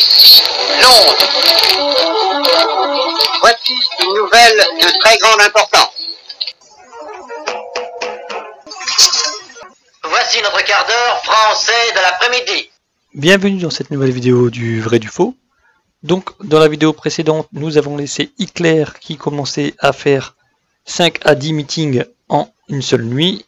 Ici Londres. Voici une nouvelle de très grande importance. Voici notre quart d'heure français de l'après-midi. Bienvenue dans cette nouvelle vidéo du vrai du faux. Donc dans la vidéo précédente, nous avons laissé Hitler qui commençait à faire 5 à 10 meetings en une seule nuit.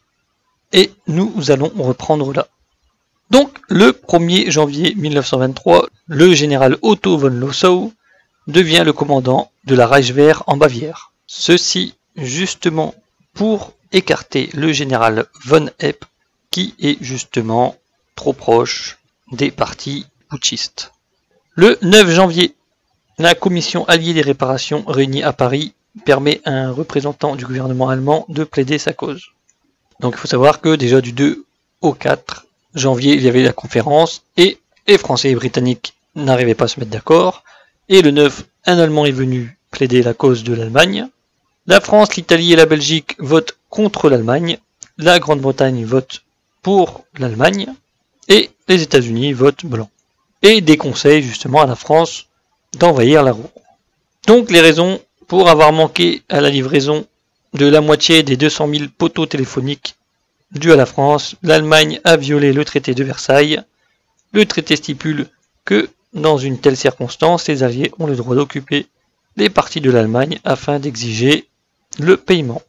Et nous allons reprendre là. Donc le 1er janvier 1923, le général Otto von Lossow devient le commandant de la Reichswehr en Bavière. Ceci justement pour écarter le général von Epp qui est justement trop proche des partis putschistes. Le 9 janvier, la commission alliée des réparations réunie à Paris permet à un représentant du gouvernement allemand de plaider sa cause. Donc il faut savoir que déjà du 2 au 4 janvier, il y avait la conférence et les Français et les Britanniques n'arrivaient pas à se mettre d'accord. Et le 9, un Allemand est venu plaider la cause de l'Allemagne. La France, l'Italie et la Belgique votent contre l'Allemagne. La Grande-Bretagne vote pour l'Allemagne. Et les États-Unis votent blanc. Et déconseillent justement à la France d'envahir la Ruhr. Donc les raisons pour avoir manqué à la livraison de la moitié des 200 000 poteaux téléphoniques dus à la France, l'Allemagne a violé le traité de Versailles. Le traité stipule que, dans une telle circonstance, les Alliés ont le droit d'occuper les parties de l'Allemagne afin d'exiger le paiement.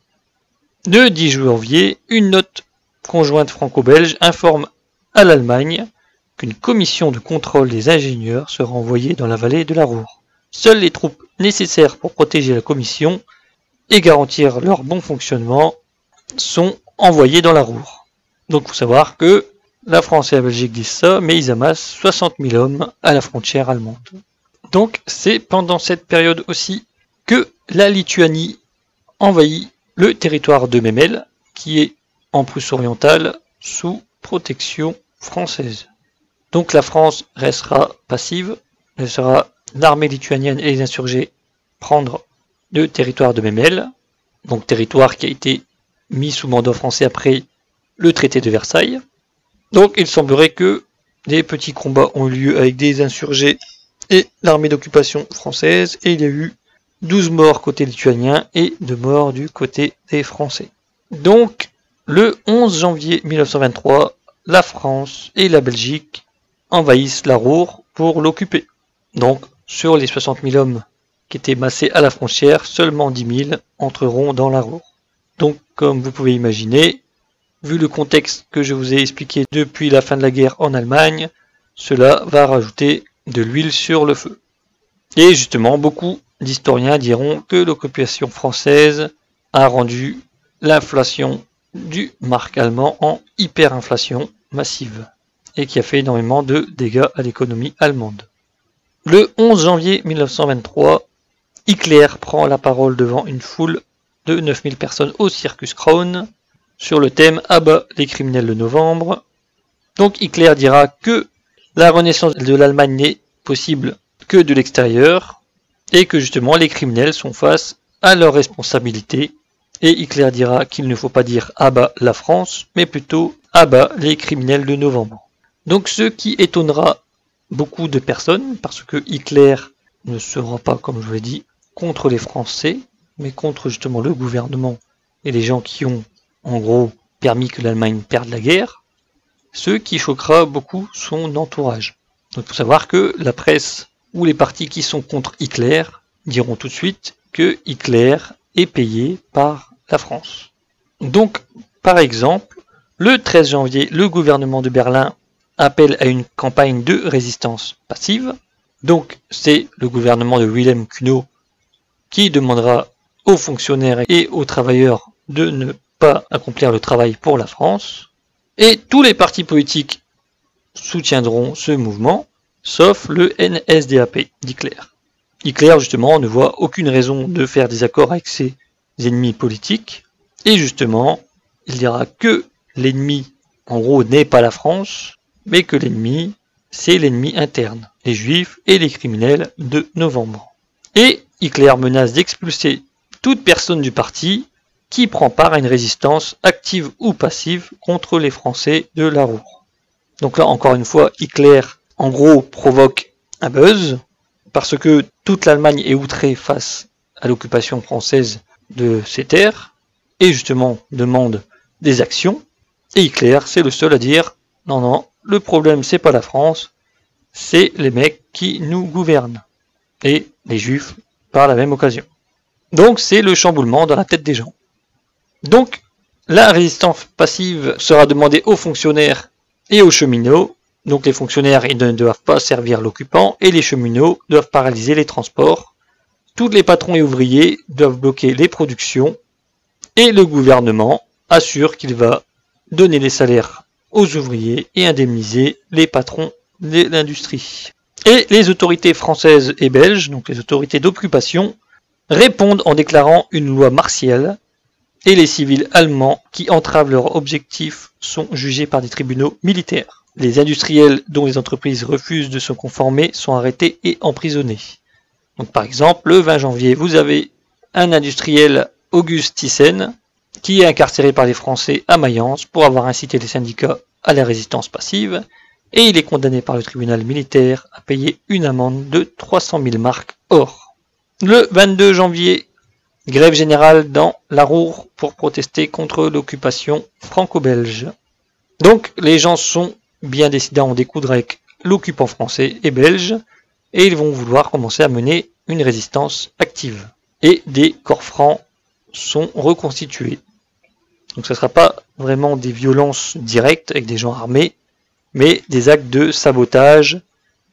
Le 10 janvier, une note conjointe franco-belge informe à l'Allemagne qu'une commission de contrôle des ingénieurs sera envoyée dans la vallée de la Ruhr. Seules les troupes nécessaires pour protéger la commission et garantir leur bon fonctionnement sont envoyés dans la Ruhr. Donc il faut savoir que la France et la Belgique disent ça, mais ils amassent 60 000 hommes à la frontière allemande. Donc c'est pendant cette période aussi que la Lituanie envahit le territoire de Memel, qui est en Prusse orientale, sous protection française. Donc la France restera passive, laissera l'armée lituanienne et les insurgés prendre le territoire de Memel, donc territoire qui a été mis sous mandat français après le traité de Versailles. Donc il semblerait que des petits combats ont eu lieu avec des insurgés et l'armée d'occupation française, et il y a eu 12 morts côté lituanien et 2 morts du côté des Français. Donc le 11 janvier 1923, la France et la Belgique envahissent la Ruhr pour l'occuper. Donc sur les 60 000 hommes qui étaient massés à la frontière, seulement 10 000 entreront dans la Ruhr. Donc, comme vous pouvez imaginer, vu le contexte que je vous ai expliqué depuis la fin de la guerre en Allemagne, cela va rajouter de l'huile sur le feu. Et justement, beaucoup d'historiens diront que l'occupation française a rendu l'inflation du mark allemand en hyperinflation massive, et qui a fait énormément de dégâts à l'économie allemande. Le 11 janvier 1923, Hitler prend la parole devant une foule de 9000 personnes au Circus Krone sur le thème « Abat les criminels de novembre ». Donc Hitler dira que la renaissance de l'Allemagne n'est possible que de l'extérieur et que justement les criminels sont face à leurs responsabilités. Et Hitler dira qu'il ne faut pas dire « Abat la France » mais plutôt « Abat les criminels de novembre ». Donc ce qui étonnera beaucoup de personnes parce que Hitler ne sera pas, comme je vous l'ai dit, contre les Français, mais contre justement le gouvernement et les gens qui ont, en gros, permis que l'Allemagne perde la guerre, ce qui choquera beaucoup son entourage. Donc il faut savoir que la presse ou les partis qui sont contre Hitler diront tout de suite que Hitler est payé par la France. Donc, par exemple, le 13 janvier, le gouvernement de Berlin appelle à une campagne de résistance passive. Donc c'est le gouvernement de Wilhelm Kühne qui demandera aux fonctionnaires et aux travailleurs de ne pas accomplir le travail pour la France. Et tous les partis politiques soutiendront ce mouvement, sauf le NSDAP d'Hitler. Hitler, justement, ne voit aucune raison de faire des accords avec ses ennemis politiques. Et justement, il dira que l'ennemi, en gros, n'est pas la France, mais que l'ennemi, c'est l'ennemi interne, les juifs et les criminels de novembre. Et Hitler menace d'expulser toute personne du parti qui prend part à une résistance active ou passive contre les Français de la Ruhr. Donc là, encore une fois, Hitler, en gros, provoque un buzz, parce que toute l'Allemagne est outrée face à l'occupation française de ces terres, et justement demande des actions, et Hitler, c'est le seul à dire « Non, non, le problème c'est pas la France, c'est les mecs qui nous gouvernent, et les Juifs par la même occasion. » Donc c'est le chamboulement dans la tête des gens. Donc la résistance passive sera demandée aux fonctionnaires et aux cheminots. Donc les fonctionnaires ils ne doivent pas servir l'occupant et les cheminots doivent paralyser les transports. Tous les patrons et ouvriers doivent bloquer les productions et le gouvernement assure qu'il va donner les salaires aux ouvriers et indemniser les patrons de l'industrie. Et les autorités françaises et belges, donc les autorités d'occupation, répondent en déclarant une loi martiale et les civils allemands qui entravent leurs objectifs sont jugés par des tribunaux militaires. Les industriels dont les entreprises refusent de se conformer sont arrêtés et emprisonnés. Donc par exemple, le 20 janvier, vous avez un industriel, Auguste Thyssen, qui est incarcéré par les Français à Mayence pour avoir incité les syndicats à la résistance passive, et il est condamné par le tribunal militaire à payer une amende de 300 000 marks or. Le 22 janvier, grève générale dans la Ruhr pour protester contre l'occupation franco-belge. Donc les gens sont bien décidés à en découdre avec l'occupant français et belge, et ils vont vouloir commencer à mener une résistance active. Et des corps francs sont reconstitués. Donc ce ne sera pas vraiment des violences directes avec des gens armés, mais des actes de sabotage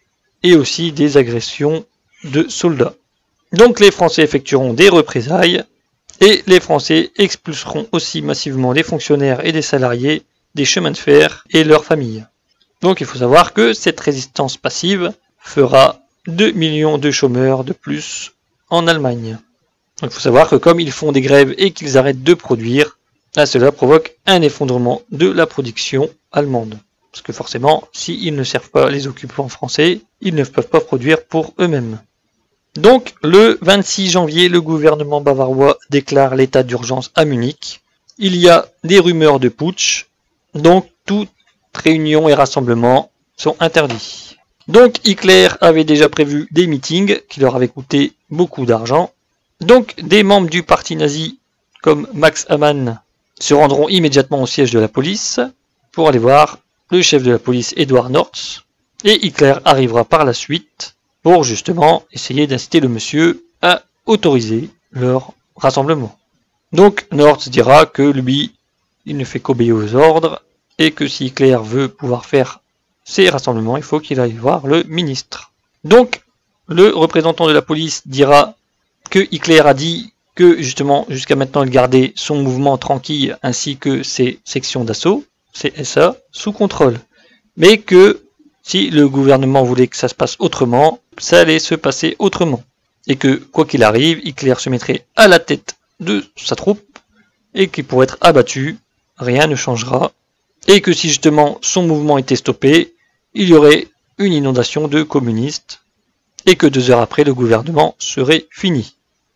et aussi des agressions de soldats. Donc les Français effectueront des représailles et les Français expulseront aussi massivement les fonctionnaires et des salariés des chemins de fer et leurs familles. Donc il faut savoir que cette résistance passive fera 2 millions de chômeurs de plus en Allemagne. Donc il faut savoir que comme ils font des grèves et qu'ils arrêtent de produire, là, cela provoque un effondrement de la production allemande. Parce que forcément, s'ils ne servent pas les occupants français, ils ne peuvent pas produire pour eux-mêmes. Donc le 26 janvier, le gouvernement bavarois déclare l'état d'urgence à Munich. Il y a des rumeurs de putsch, donc toute réunion et rassemblement sont interdits. Donc Hitler avait déjà prévu des meetings qui leur avaient coûté beaucoup d'argent. Donc des membres du parti nazi comme Max Amann se rendront immédiatement au siège de la police pour aller voir le chef de la police Edward Nortz, et Hitler arrivera par la suite pour justement essayer d'inciter le monsieur à autoriser leur rassemblement. Donc Nortz dira que lui, il ne fait qu'obéir aux ordres, et que si Hitler veut pouvoir faire ces rassemblements, il faut qu'il aille voir le ministre. Donc le représentant de la police dira que Hitler a dit que justement jusqu'à maintenant il gardait son mouvement tranquille ainsi que ses sections d'assaut, CSA, sous contrôle. Mais que si le gouvernement voulait que ça se passe autrement, ça allait se passer autrement. Et que quoi qu'il arrive, Hitler se mettrait à la tête de sa troupe et qu'il pourrait être abattu, rien ne changera. Et que si justement son mouvement était stoppé, il y aurait une inondation de communistes et que 2 heures après le gouvernement serait fini.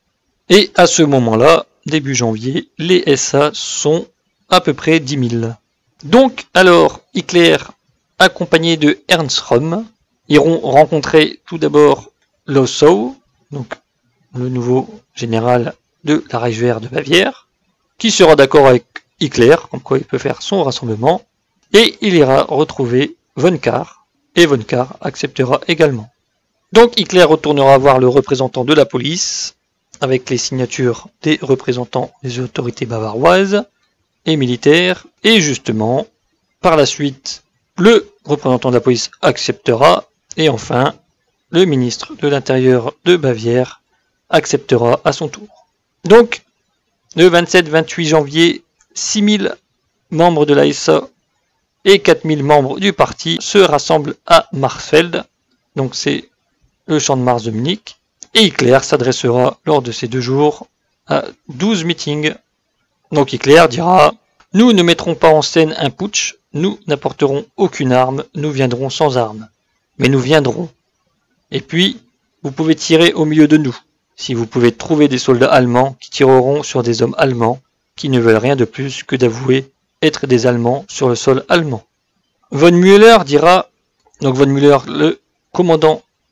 Et à ce moment-là, début janvier, les SA sont à peu près 10 000. Donc, alors, Hitler, accompagné de Ernst Röhm, iront rencontrer tout d'abord Lossow, donc le nouveau général de la Reichswehr de Bavière, qui sera d'accord avec Hitler, comme quoi il peut faire son rassemblement, et il ira retrouver von Kahr, et von Kahr acceptera également. Donc Hitler retournera voir le représentant de la police, avec les signatures des représentants des autorités bavaroises et militaires, et justement, par la suite, le représentant de la police acceptera, et enfin, le ministre de l'Intérieur de Bavière acceptera à son tour. Donc, le 27-28 janvier, 6000 membres de la SA et 4000 membres du parti se rassemblent à Marsfeld, donc c'est le champ de Mars de Munich, et Hitler s'adressera lors de ces 2 jours à 12 meetings. Donc Hitler dira « Nous ne mettrons pas en scène un putsch, nous n'apporterons aucune arme, nous viendrons sans armes. Mais nous viendrons. Et puis, vous pouvez tirer au milieu de nous, si vous pouvez trouver des soldats allemands qui tireront sur des hommes allemands qui ne veulent rien de plus que d'avouer être des Allemands sur le sol allemand. » Von Müller dira, donc von Müller, le commandant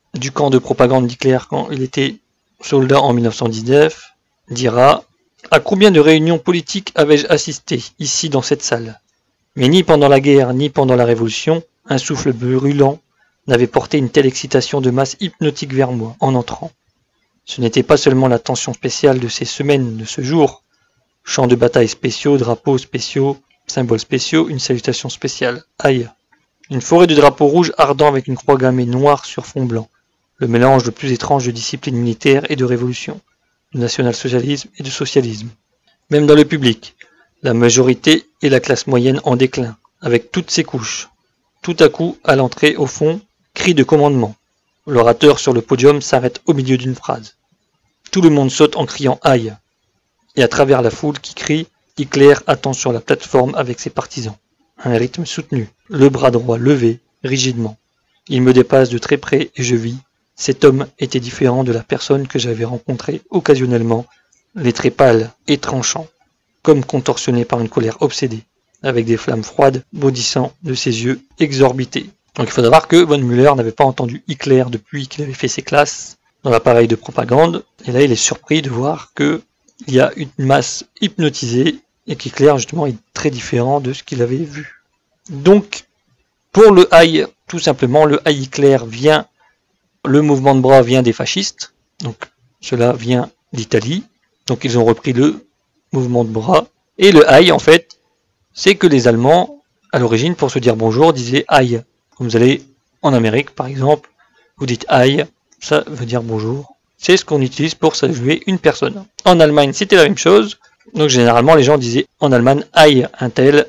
du camp de propagande d'Hitler quand il était soldat en 1919, dira « À combien de réunions politiques avais-je assisté ici dans cette salle ? Mais ni pendant la guerre ni pendant la Révolution, un souffle brûlant n'avait porté une telle excitation de masse hypnotique vers moi en entrant. Ce n'était pas seulement la tension spéciale de ces semaines, de ce jour, champs de bataille spéciaux, drapeaux spéciaux, symboles spéciaux, une salutation spéciale, aïe. Une forêt de drapeaux rouges ardents avec une croix gammée noire sur fond blanc, le mélange le plus étrange de discipline militaire et de révolution, de national-socialisme et de socialisme. Même dans le public, la majorité et la classe moyenne en déclin, avec toutes ses couches. Tout à coup, à l'entrée, au fond, cri de commandement. L'orateur sur le podium s'arrête au milieu d'une phrase. Tout le monde saute en criant « Aïe !» Et à travers la foule qui crie, Hitler attend sur la plateforme avec ses partisans. Un rythme soutenu, le bras droit levé, rigidement. Il me dépasse de très près et je vis. Cet homme était différent de la personne que j'avais rencontrée occasionnellement, les traits pâles et tranchants, comme contorsionnés par une colère obsédée, avec des flammes froides bondissant de ses yeux exorbités. Donc il faut savoir que von Müller n'avait pas entendu Hitler depuis qu'il avait fait ses classes dans l'appareil de propagande, et là il est surpris de voir qu'il y a une masse hypnotisée et qu'Hitler justement est très différent de ce qu'il avait vu. Donc pour le Aïe, tout simplement, le Aïe Hitler vient, le mouvement de bras vient des fascistes, donc cela vient d'Italie, donc ils ont repris le mouvement de bras, et le Aïe en fait, c'est que les Allemands, à l'origine, pour se dire bonjour, disaient Aïe. Comme vous allez en Amérique par exemple, vous dites Aïe, ça veut dire bonjour. C'est ce qu'on utilise pour saluer une personne. En Allemagne, c'était la même chose. Donc généralement, les gens disaient en Allemagne Aïe un tel,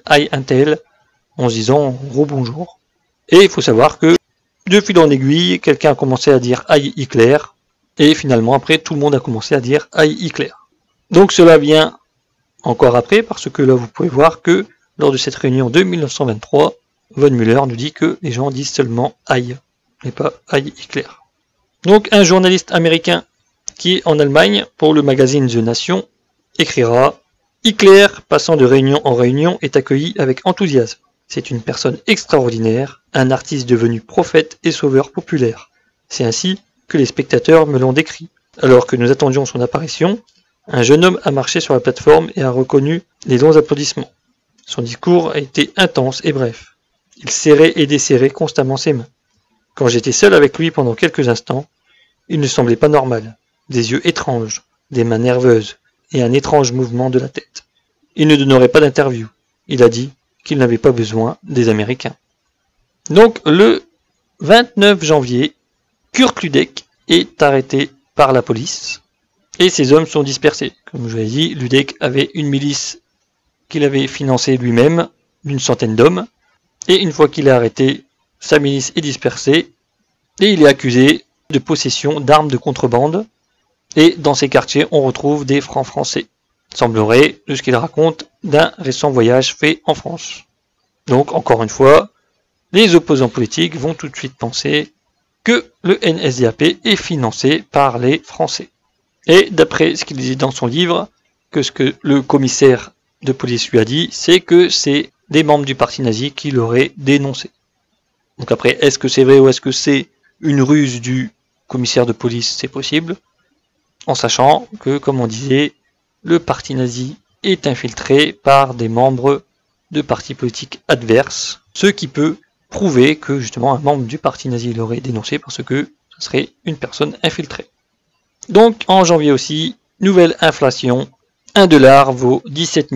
en se disant rebonjour. Et il faut savoir que de fil en aiguille, quelqu'un a commencé à dire Aïe Hitler, et finalement après, tout le monde a commencé à dire Aïe Hitler. Donc cela vient encore après, parce que là vous pouvez voir que lors de cette réunion de 1923, von Müller nous dit que les gens disent seulement Aïe, et pas Aïe Hitler. Donc un journaliste américain qui est en Allemagne pour le magazine The Nation écrira « Hitler, passant de réunion en réunion, est accueilli avec enthousiasme. C'est une personne extraordinaire, un artiste devenu prophète et sauveur populaire. C'est ainsi que les spectateurs me l'ont décrit. Alors que nous attendions son apparition, un jeune homme a marché sur la plateforme et a reconnu les longs applaudissements. Son discours a été intense et bref. Il serrait et desserrait constamment ses mains. Quand j'étais seul avec lui pendant quelques instants, il ne semblait pas normal. Des yeux étranges, des mains nerveuses et un étrange mouvement de la tête. Il ne donnerait pas d'interview. Il a dit qu'il n'avait pas besoin des Américains. » Donc le 29 janvier, Kurt Lüdeck est arrêté par la police et ses hommes sont dispersés. Comme je l'ai dit, Lüdeck avait une milice qu'il avait financée lui-même, d'une centaine d'hommes, et une fois qu'il est arrêté, sa milice est dispersée et il est accusé de possession d'armes de contrebande. Et dans ces quartiers, on retrouve des francs français. Il semblerait, de ce qu'il raconte, d'un récent voyage fait en France. Donc, encore une fois, les opposants politiques vont tout de suite penser que le NSDAP est financé par les Français. Et d'après ce qu'il disait dans son livre, que ce que le commissaire de police lui a dit, c'est que c'est des membres du parti nazi qui l'auraient dénoncé. Donc après, est-ce que c'est vrai ou est-ce que c'est une ruse du commissaire de police? C'est possible. En sachant que, comme on disait, le parti nazi est infiltré par des membres de partis politiques adverses, ce qui peut prouver que justement un membre du parti nazi l'aurait dénoncé parce que ce serait une personne infiltrée. Donc en janvier aussi, nouvelle inflation, 1 dollar vaut 17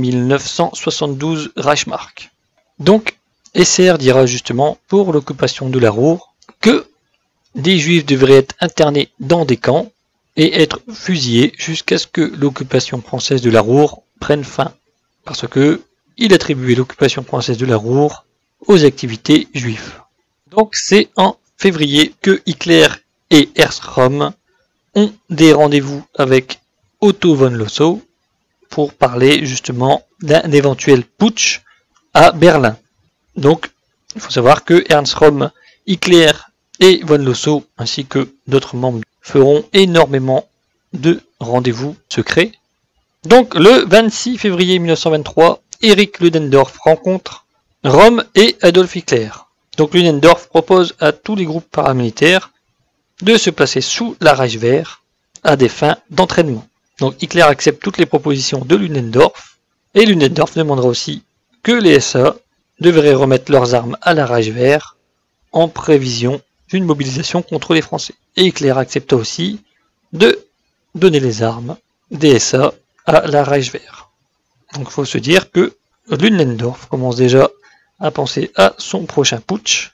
972 Reichsmark. Donc SR dira justement pour l'occupation de la Ruhr que des juifs devraient être internés dans des camps et être fusillés jusqu'à ce que l'occupation française de la Ruhr prenne fin. Parce que il attribuait l'occupation française de la Ruhr aux activités juives. Donc c'est en février que Hitler et Ernst Röhm ont des rendez-vous avec Otto von Lossow pour parler justement d'un éventuel putsch à Berlin. Donc il faut savoir que Ernst Röhm, Hitler et von Lossow ainsi que d'autres membres feront énormément de rendez-vous secrets. Donc le 26 février 1923, Erich Ludendorff rencontre Röhm et Adolf Hitler. Donc Ludendorff propose à tous les groupes paramilitaires de se placer sous la Reichswehr à des fins d'entraînement. Donc Hitler accepte toutes les propositions de Ludendorff, et Ludendorff demandera aussi que les SA devraient remettre leurs armes à la Reichswehr en prévision d'une mobilisation contre les Français. Et Hitler accepta aussi de donner les armes des SA à la Reichswehr. Donc il faut se dire que Ludendorff commence déjà à penser à son prochain putsch,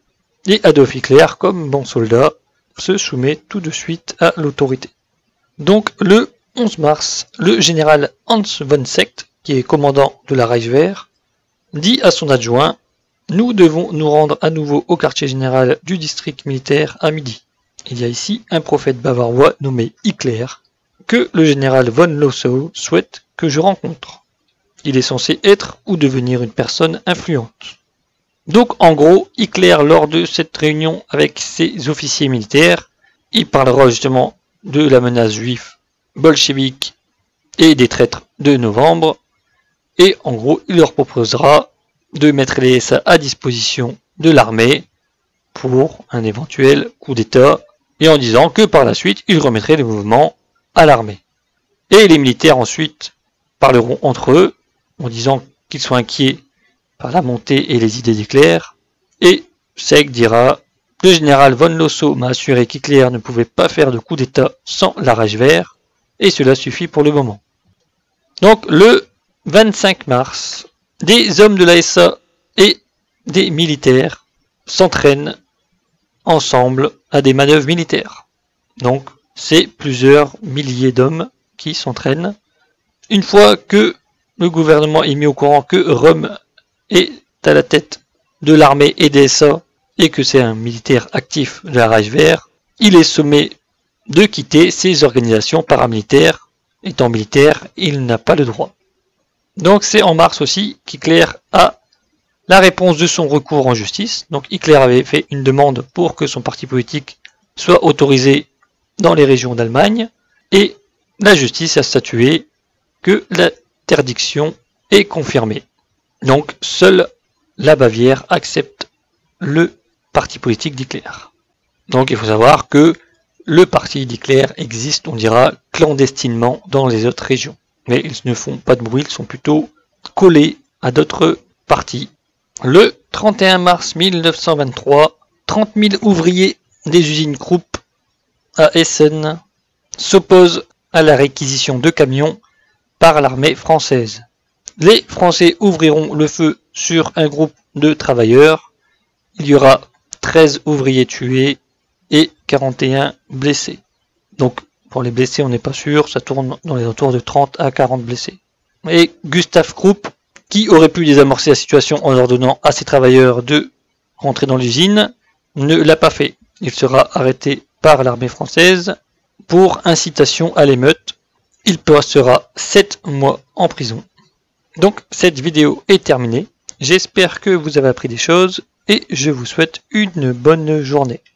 et Adolf Hitler, comme bon soldat, se soumet tout de suite à l'autorité. Donc le 11 mars, le général Hans von Seeckt, qui est commandant de la Reichswehr, dit à son adjoint: nous devons nous rendre à nouveau au quartier général du district militaire à midi. Il y a ici un prophète bavarois nommé Hitler, que le général von Lossow souhaite que je rencontre. Il est censé être ou devenir une personne influente. Donc en gros, Hitler, lors de cette réunion avec ses officiers militaires, il parlera justement de la menace juive, bolchevique et des traîtres de novembre, et en gros, il leur proposera de mettre les SA à disposition de l'armée pour un éventuel coup d'État, et en disant que par la suite, il remettrait les mouvements à l'armée. Et les militaires ensuite parleront entre eux, en disant qu'ils sont inquiets par la montée et les idées d'Hitler, et Seeckt dira: le général von Lossow m'a assuré qu'Hitler ne pouvait pas faire de coup d'État sans la Reichswehr, et cela suffit pour le moment. Donc le 25 mars, des hommes de la SA et des militaires s'entraînent ensemble à des manœuvres militaires. Donc c'est plusieurs milliers d'hommes qui s'entraînent. Une fois que le gouvernement est mis au courant que Röhm est à la tête de l'armée et des SA et que c'est un militaire actif de la Reichswehr, il est sommé de quitter ces organisations paramilitaires. Étant militaire, il n'a pas le droit. Donc c'est en mars aussi qu'Hitler a la réponse de son recours en justice. Donc Hitler avait fait une demande pour que son parti politique soit autorisé dans les régions d'Allemagne, et la justice a statué que l'interdiction est confirmée. Donc seule la Bavière accepte le parti politique d'Hitler. Donc il faut savoir que le parti d'Hitler existe, on dira, clandestinement dans les autres régions. Mais ils ne font pas de bruit, ils sont plutôt collés à d'autres partis. Le 31 mars 1923, 30 000 ouvriers des usines Krupp à Essen s'opposent à la réquisition de camions par l'armée française. Les Français ouvriront le feu sur un groupe de travailleurs. Il y aura 13 ouvriers tués et 41 blessés. Donc pour les blessés, on n'est pas sûr, ça tourne dans les alentours de 30 à 40 blessés. Et Gustav Krupp, qui aurait pu désamorcer la situation en ordonnant à ses travailleurs de rentrer dans l'usine, ne l'a pas fait. Il sera arrêté par l'armée française pour incitation à l'émeute. Il passera 7 mois en prison. Donc cette vidéo est terminée. J'espère que vous avez appris des choses et je vous souhaite une bonne journée.